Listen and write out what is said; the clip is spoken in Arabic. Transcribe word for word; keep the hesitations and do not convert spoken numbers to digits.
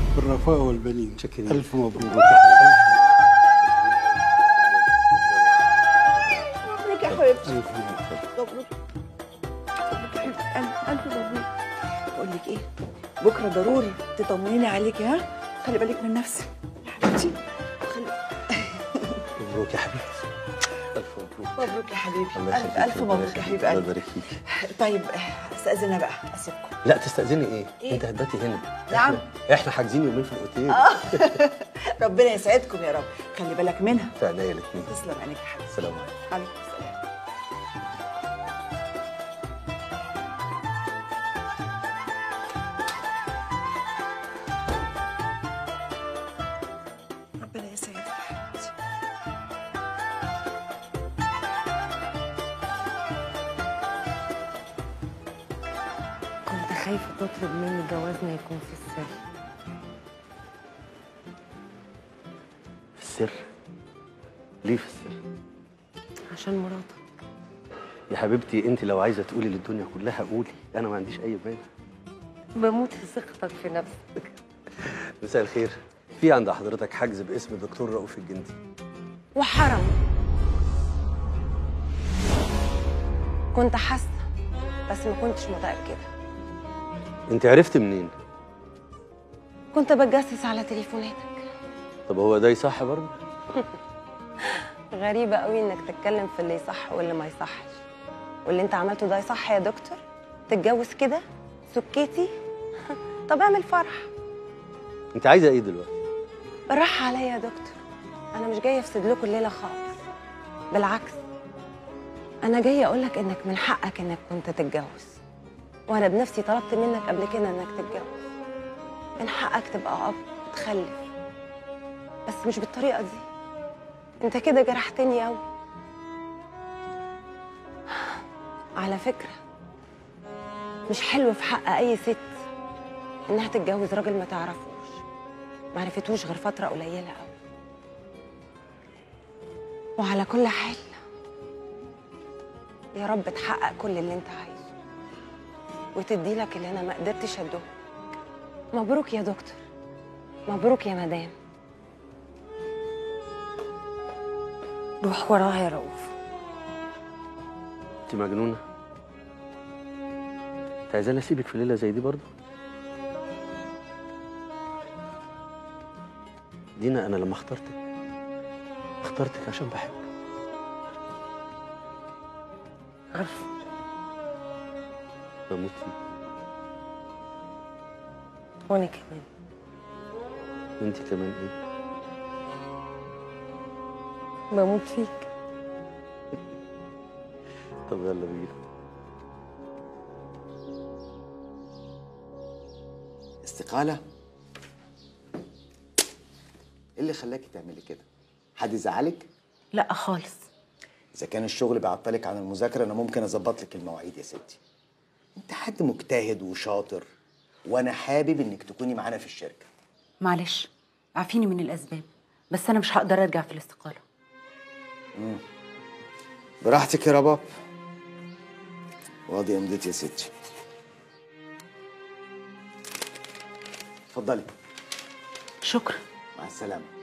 بالرفاء والبنين. شكرا. ألف مبروك. مبروك يا حبيبتي. ألف مبروك. مبروك. ألف ألف مبروك. بقول لك إيه؟ بكرة ضروري تطمنيني عليكي، ها؟ خلي بالك من نفسك يا حبيبتي. خلي مبروك يا حبيبتي. ألف مبروك. مبروك يا حبيبي. الله ألف يخليك. ألف مبروك يا حبيب الله قلبي. يبارك فيك. طيب استأذنها بقى، أسيبكم. لا تستأذني ايه؟ إيه؟ انت هتباتي هنا. نعم. احنا, احنا حاجزين يومين في الاوتيل. ربنا يسعدكم يا رب. خلي بالك منها. في عينيا الاثنين. تسلم عينيك يا حبيبي. السلام عليكم. عليكم السلام. ربنا يسعدك يا حبيبتي. كنت خايفة تطلب مني جوازنا يكون في السر. في السر؟ ليه في السر؟ عشان مراتك. يا حبيبتي انت لو عايزه تقولي للدنيا كلها قولي، انا ما عنديش اي مانع. بموت في ثقتك في نفسك. مساء الخير. في عند حضرتك حجز باسم الدكتور رؤوف الجندي. وحرم. كنت حاسة بس ما كنتش متأكدة. انت عرفت منين؟ كنت بتجسس على تليفوناتك. طب هو ده يصح برضه؟ غريبة قوي انك تتكلم في اللي يصح واللي ما يصحش. واللي انت عملته ده يصح يا دكتور؟ تتجوز كده؟ سكيتي؟ طب اعمل فرح. انت عايزه ايه دلوقتي؟ بالراحة عليا يا دكتور. انا مش جاية افسد لكم الليلة خالص. بالعكس، انا جاية اقولك انك من حقك انك كنت تتجوز. وانا بنفسي طلبت منك قبل كده انك تتجوز. من حقك تبقى اب وتخلف، بس مش بالطريقة دي. انت كده جرحتني قوي. على فكرة، مش حلو في حق اي ست انها تتجوز راجل ما تعرفوش، ما عرفتوش غير فترة قليلة قوي. وعلى كل حال، يا رب تحقق كل اللي انت عايزه وتدي لك اللي انا ما قدرتش اديه. مبروك يا دكتور. مبروك يا مدام. روح وراها يا رؤوف. انت مجنونه؟ انت عايزاني اسيبك في ليله زي دي برضه؟ دينا، انا لما اخترتك اخترتك عشان بحبك. عارفه. بموت فيك. وانا كمان. وانت كمان ايه؟ بموت فيك. طب يلا بينا. استقالة؟ ايه اللي خلاكي تعملي كده؟ حد يزعلك؟ لا خالص. إذا كان الشغل بيعطلك عن المذاكرة أنا ممكن أظبط لك المواعيد يا ستي. أنت حد مجتهد وشاطر، وأنا حابب إنك تكوني معانا في الشركة. معلش، عافيني من الأسباب، بس أنا مش هقدر أرجع في الاستقالة. مم. براحتك يا رباب. واضي أمضيت يا ستي. اتفضلي. شكرا. مع السلامة.